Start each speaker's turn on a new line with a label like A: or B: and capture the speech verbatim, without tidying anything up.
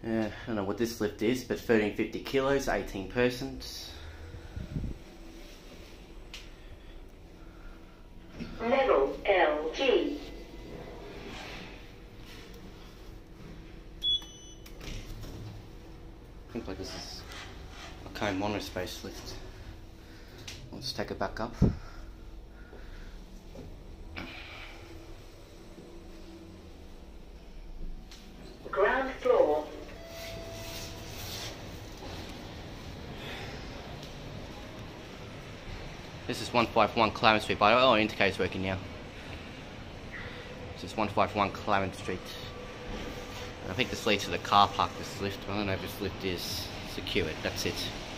A: Uh, I don't know what this lift is, but thirteen fifty kilos, eighteen persons.
B: Level L G.
A: I think like this is a cone monospace lift. Let's take it back up.
B: Ground floor.
A: This is one fifty-one Clarence Street, but oh, indicator's working now. This is one fifty-one Clarence Street. And I think this leads to the car park, this lift. I don't know if this lift is secured, that's it.